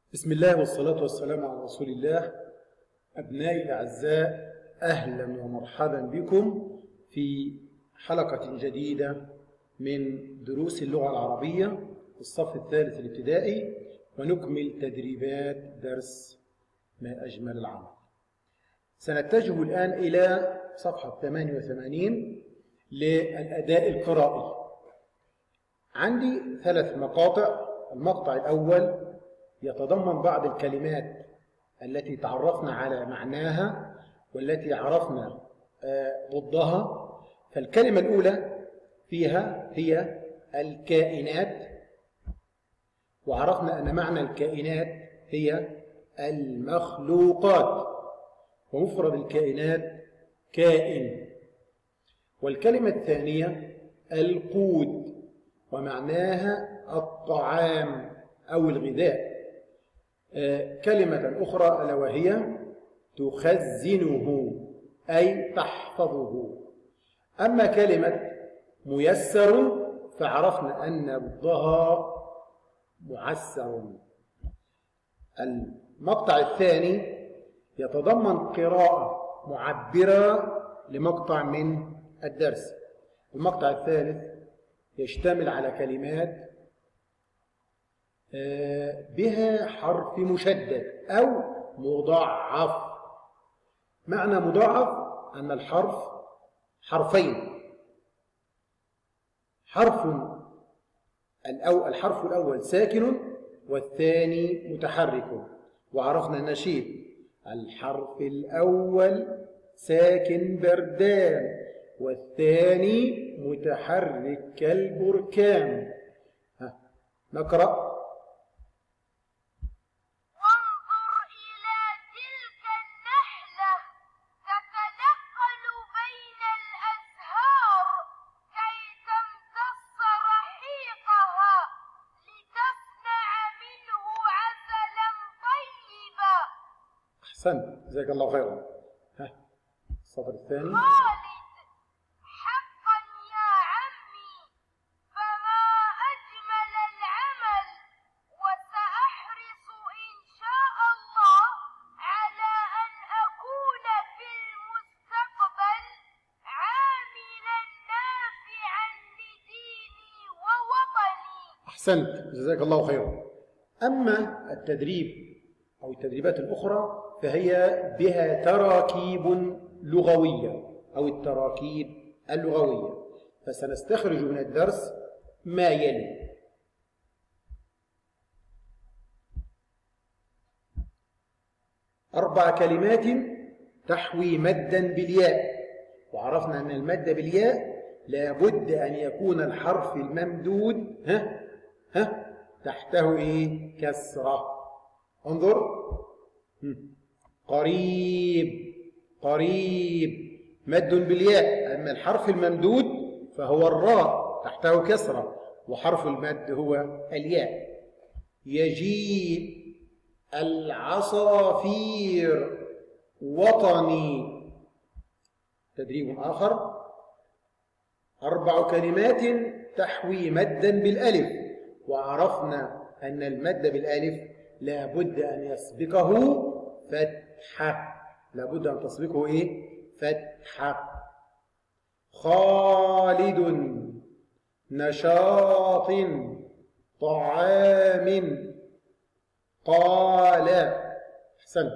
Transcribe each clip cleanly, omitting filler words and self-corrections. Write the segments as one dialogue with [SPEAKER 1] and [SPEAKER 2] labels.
[SPEAKER 1] بسم الله والصلاة والسلام على رسول الله. أبنائي الأعزاء، أهلا ومرحبا بكم في حلقة جديدة من دروس اللغة العربية الصف الثالث الابتدائي، ونكمل تدريبات درس ما أجمل العمل. سنتجه الآن إلى صفحة 88 للأداء القرائي. عندي 3 مقاطع. المقطع الأول يتضمن بعض الكلمات التي تعرفنا على معناها والتي عرفنا ضدها. فالكلمة الأولى فيها هي الكائنات، وعرفنا أن معنى الكائنات هي المخلوقات، ومفرد الكائنات كائن. والكلمة الثانية القوت، ومعناها الطعام أو الغذاء. كلمة أخرى ألا وهي تخزنه أي تحفظه. أما كلمة ميسر فعرفنا أن ضدها معسر. المقطع الثاني يتضمن قراءة معبرة لمقطع من الدرس. المقطع الثالث يشتمل على كلمات بها حرف مشدد أو مضاعف. معنى مضاعف أن الحرف حرفين، الحرف الأول ساكن والثاني متحرك. وعرفنا النشيد: الحرف الأول ساكن بردان والثاني متحرك كالبركان. نقرأ: أحسنت، جزاك الله خيرا. السطر الثاني:
[SPEAKER 2] خالد حقا يا عمي، فما أجمل العمل، وسأحرص إن شاء الله على أن أكون في المستقبل عاملا نافعا لديني ووطني.
[SPEAKER 1] أحسنت، جزاك الله خيرا. أما التدريب أو التدريبات الأخرى فهي بها تراكيب لغوية أو التراكيب اللغوية. فسنستخرج من الدرس ما يلي: 4 كلمات تحوي مدا بالياء. وعرفنا أن المد بالياء لابد أن يكون الحرف الممدود تحته كسرة. انظر: قريب، قريب مد بالياء. أما الحرف الممدود فهو الراء تحته كسرة، وحرف المد هو الياء. يجيء، العصافير، وطني. تدريب آخر: 4 كلمات تحوي مدا بالألف. وعرفنا أن المد بالألف لا بد أن يسبقه فتحة، لا بد أن تسبقه فتحة. خالد، نشاط، طعام، قال. أحسن.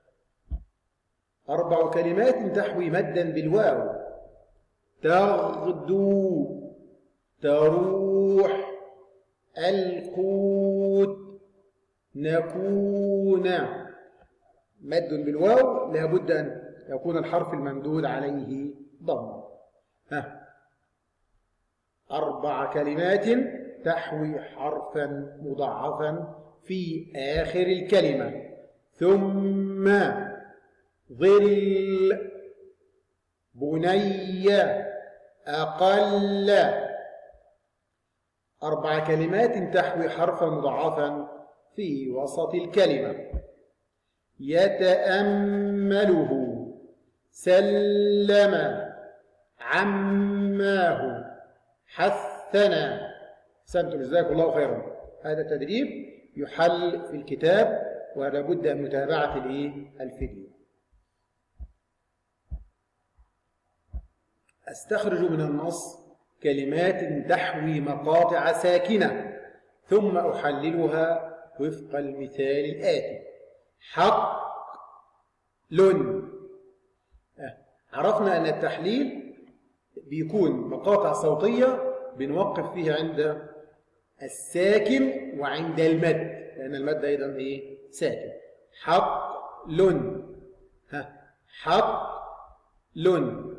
[SPEAKER 1] 4 كلمات تحوي مدا بالواو: تغدو، تروح، القوت، نكون. مد بالواو لا بد أن يكون الحرف الممدود عليه ضم. 4 كلمات تحوي حرفا مضاعفا في آخر الكلمة: ثم، ظل، بني، أقل. 4 كلمات تحوي حرفا مضاعفا في وسط الكلمة: يتأمله، سلم، عماه، حثنا. أحسنتم، جزاكم الله خيرا. هذا تدريب يحل في الكتاب، ولا بد من متابعة الفيديو. أستخرج من النص كلمات تحوي مقاطع ساكنة ثم أحللها وفق المثال الآتي. حق لن. عرفنا أن التحليل بيكون مقاطع صوتية بنوقف فيها عند الساكن وعند المد، لأن المد أيضا ساكن. حق لن. حق لن.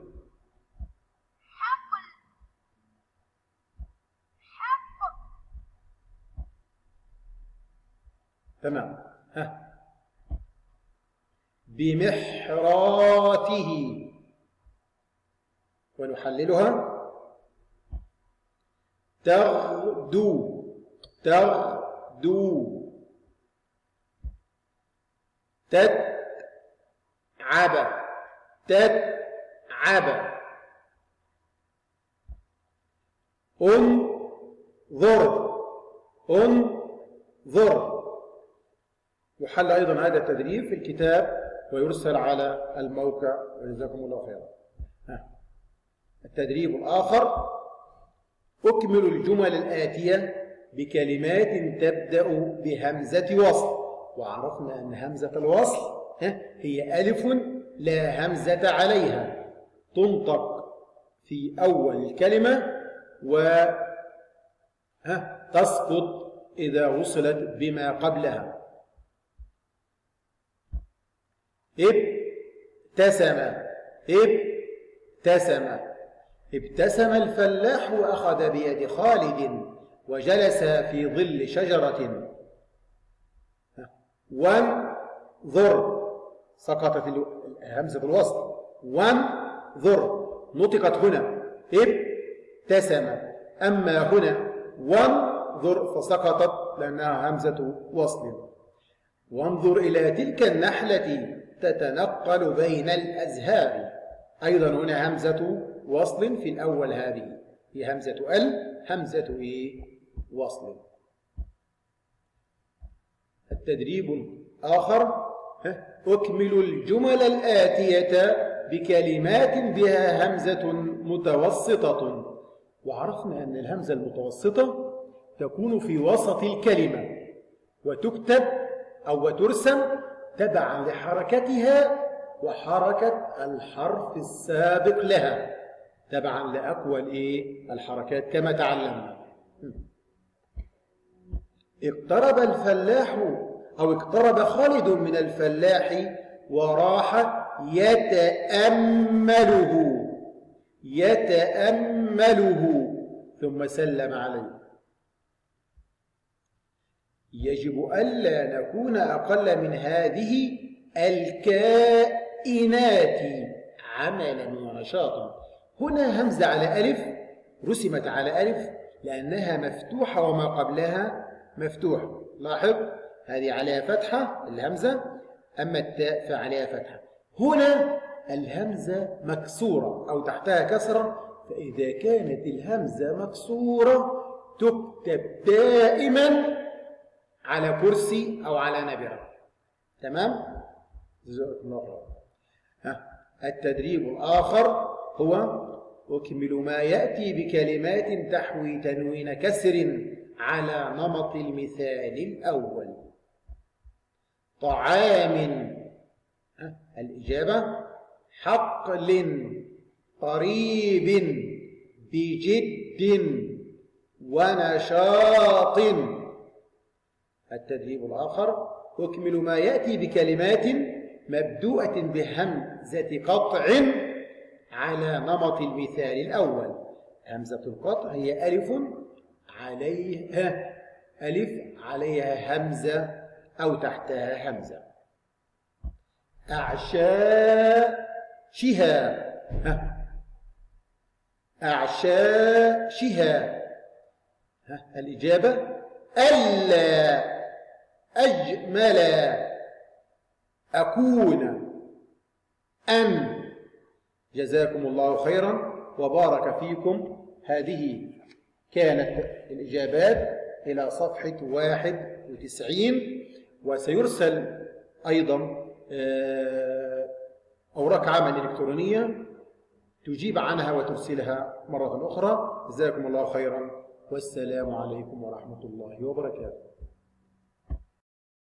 [SPEAKER 1] تمام. بمحراته، ونحللها. تغدو. تغدو. تتعب. تتعب. انظر. انظر. يحل أيضا هذا التدريب في الكتاب ويرسل على الموقع، وجزاكم الله خيرا. التدريب الآخر: أكمل الجمل الآتية بكلمات تبدأ بهمزة وصل. وعرفنا أن همزة الوصل هي ألف لا همزة عليها، تنطق في أول الكلمة وتسقط إذا وصلت بما قبلها. ابتسم. ابتسم. ابتسم الفلاح وأخذ بيد خالد وجلس في ظل شجرة. وانظر، سقطت همزة الوصل. وانظر نطقت هنا ابتسم، أما هنا وانظر فسقطت لأنها همزة وصل. وانظر إلى تلك النحلة تتنقل بين الأزهار. أيضا هنا همزة وصل في الأول، هذه هي همزة همزة وصل. التدريب الآخر: أكمل الجمل الآتية بكلمات بها همزة متوسطة. وعرفنا أن الهمزة المتوسطة تكون في وسط الكلمة وتكتب أو ترسم تبعا لحركتها وحركة الحرف السابق لها، تبعا لأقوى الحركات كما تعلمنا. اقترب الفلاح أو اقترب خالد من الفلاح وراح يتأمله. يتأمله ثم سلم عليه. يجب ألا نكون أقل من هذه الكائنات عملا ونشاطا. هنا همزة على ألف، رسمت على ألف لأنها مفتوحة وما قبلها مفتوح. لاحظ هذه عليها فتحة الهمزة، أما التاء فعليها فتحة. هنا الهمزة مكسورة أو تحتها كسرة، فإذا كانت الهمزة مكسورة تكتب دائما على كرسي أو على نبرة. تمام؟ جزاكم الله خيرا. التدريب الآخر هو: أكمل ما يأتي بكلمات تحوي تنوين كسر على نمط المثال الأول. طعام. الإجابة: حقل، قريب، بجد، ونشاط. التدريب الآخر: أكمل ما يأتي بكلمات مبدوءة بهمزة قطع على نمط المثال الأول. همزة القطع هي ألف عليها همزة أو تحتها همزة. أعشاشها. أعشاشها. الإجابة: ألا أجمل أكون أن. جزاكم الله خيرا وبارك فيكم. هذه كانت الإجابات إلى صفحة 1 98. وسيرسل أيضا أوراق عمل إلكترونية تجيب عنها وترسلها مرة أخرى. جزاكم الله خيرا، والسلام عليكم ورحمة الله وبركاته.